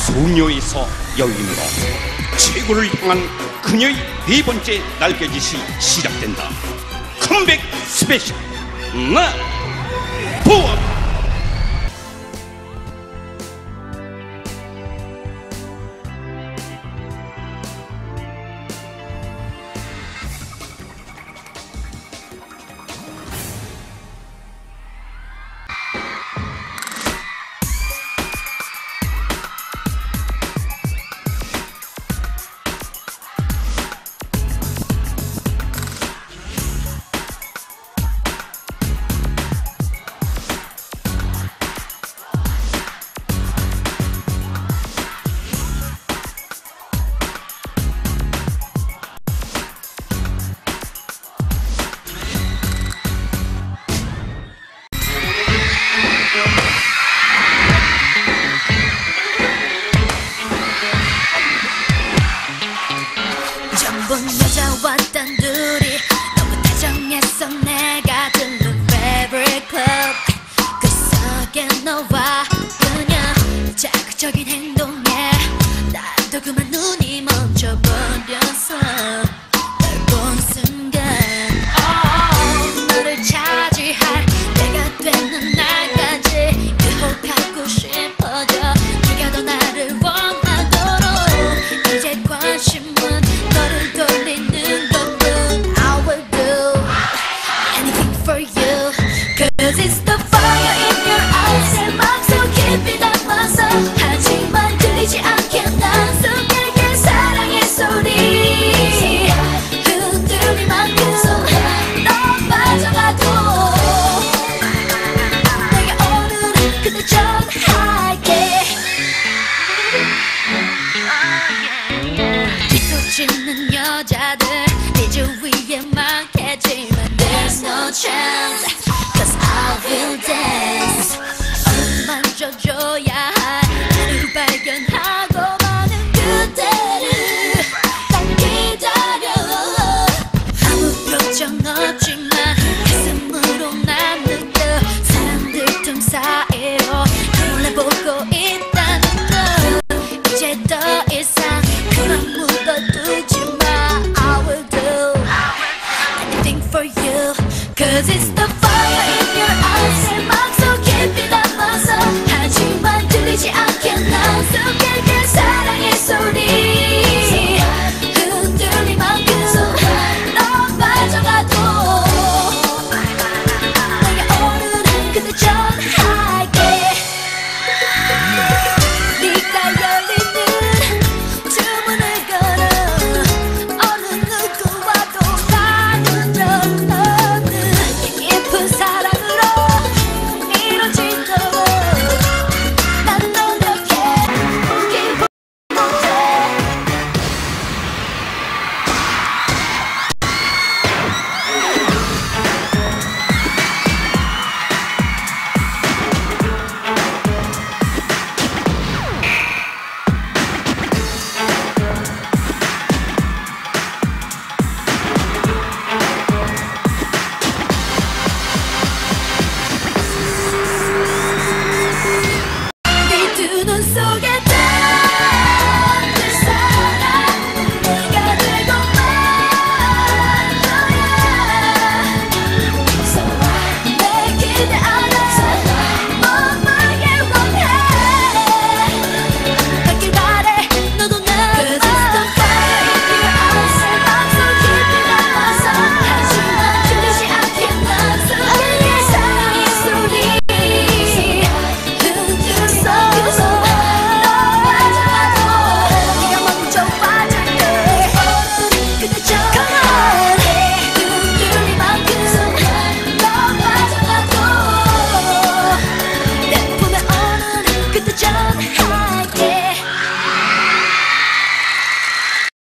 소녀에서 여인으로 최고를 향한 그녀의 네 번째 날개짓이 시작된다. 컴백 스페셜 나 보아. 전본 여자와 단둘이 너무 다정했어. 내가 들른 favorite club 그 속에 너와 그냥 자극적인 행동에 나도 그만 눈이 멈춰버렸어. 널 본 순간 너를 차지할 내가 되는 날까지 유혹하고 싶어져. 네가 더 나를 원하도록 이제 관심은 너를 돌리는 것뿐. I will do anything for you Cause it's the fire in your eyes 내 맘속 깊이 담아서 하지만 들리지 않게 난 숨길게 사랑의 소리 흔들릴 만큼 너 빠져가도 내가 오늘은 그대 전할게. 뒤쫓이는 여자들 네 주위에 많겠지만 There's no chance Cause I will dance 얼굴만 져줘야